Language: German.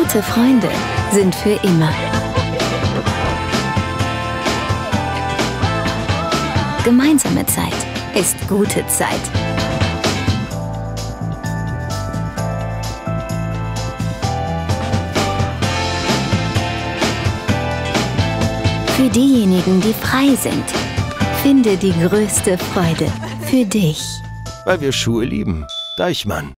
Gute Freunde sind für immer. Gemeinsame Zeit ist gute Zeit. Für diejenigen, die frei sind, finde die größte Freude für dich. Weil wir Schuhe lieben. Deichmann.